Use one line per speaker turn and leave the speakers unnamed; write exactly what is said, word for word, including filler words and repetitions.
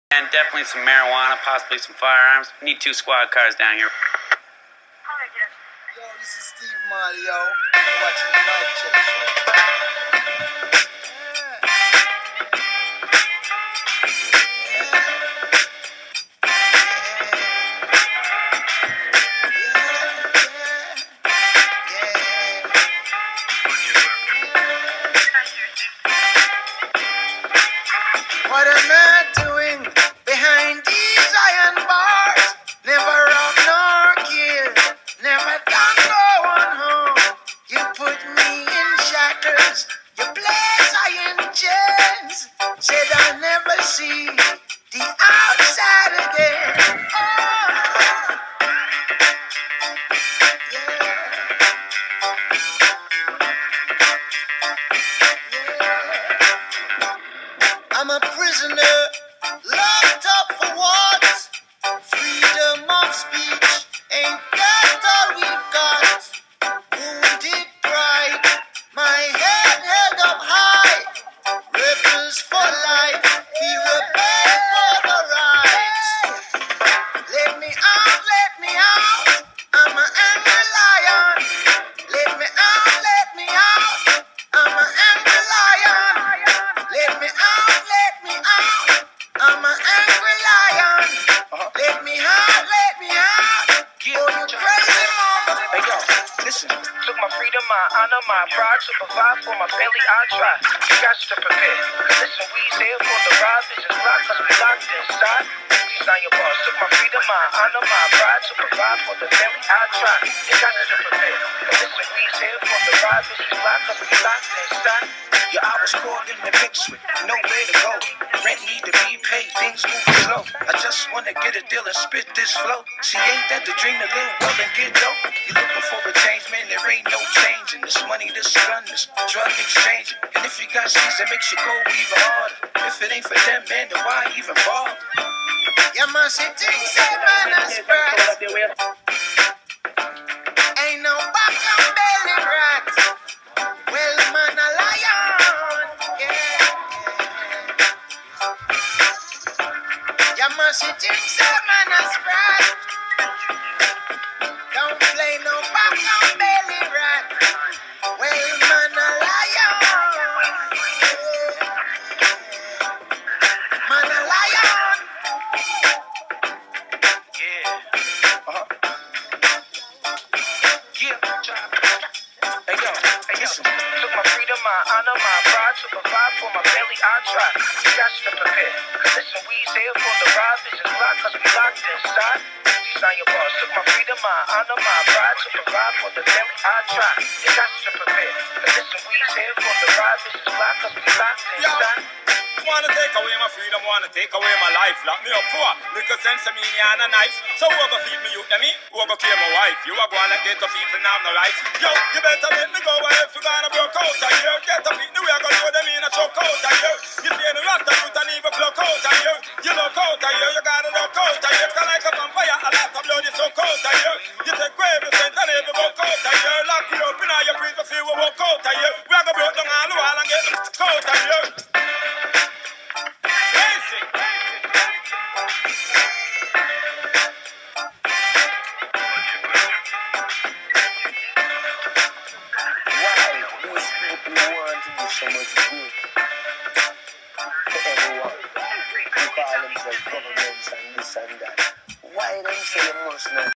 And definitely some marijuana, possibly some firearms. We need two squad cars down here.
Yo, this is Stephan Marley, yo. I'm watching the mic check show. What am I doing behind these iron bars? Never rob nor kill, never done no one harm. You put me in shackles, you place I in chains. Said I'll never see the outside again. Oh, yeah, yeah. I'm a prisoner. Locked up for what? Freedom of speech. Ain't that all we've got? Wounded pride. My head held up high. Rebels for life. We rebel for the right. Let me out, let me out. I'm an angry lion. Let me out, let me out. I'm an angry lion. Let me out, let me out. I'm an angry lion. Uh-huh. Let me out, let me out. Yeah. Oh, you crazy mama.
Hey yo, listen. Took my freedom, my honor, my pride to provide for my family. I try. You got to prepare. Cause listen, we's here for the ride. Visions blocked cause we locked inside. Please sign your boss. Took my freedom, my honor, my pride to provide for the family. I try. You got to prepare. Cause listen, we's here for the ride. Visions blocked cause we locked inside. Yeah, I was caught in the mix with nowhere to go. Rent need to be paid, things moving slow. I just wanna get a deal and spit this flow. See, ain't that the dream to live well and get dope? You looking for a change, man, there ain't no change in this money, this gun, this drug exchange. And if you got seeds, that makes you go even harder. If it ain't for them, man, then why even bother?
You must see things that man is spread. Ain't no back and belly rat. Well, man, a lion. Yeah. You must see things that man is spread. Don't play no back and belly rat. Well, man, a lion. Yeah. Man, a lion.
Yeah. Uh-huh. Yeah. Hey yo, hey yo. Took my freedom, my honor, my pride to provide for my family. I try. You got to prepare. Cause listen, we's here for the ride. Visions blocked cause we locked inside. Please sign your boss. Took my freedom, my honor, my pride to provide for the family. I try. You got to prepare. Cause listen, we's here for the ride. Visions blocked cause we locked inside.
Wanna take away my freedom, wanna take away my life. Lock me up for little sense of me and a knife. So who go feed me, you and me? Who go kill my wife? You are gonna get the people now no rights. Yo, you better let me go if you gonna broke out of here. Get the people, we are gonna do them in a choke out of here. You see the rasta youth and even block out of here. You look out of here, you gotta look out of here. Cause like a vampire, a lot of blood is so cold of here. You take away every cent and every buck out of here. Lock you up in all your breath, feel we walk out of here. We are gonna break down all the wall and get the out of here.
So much good for everyone who call themselves governments and this and that. Why them say you must not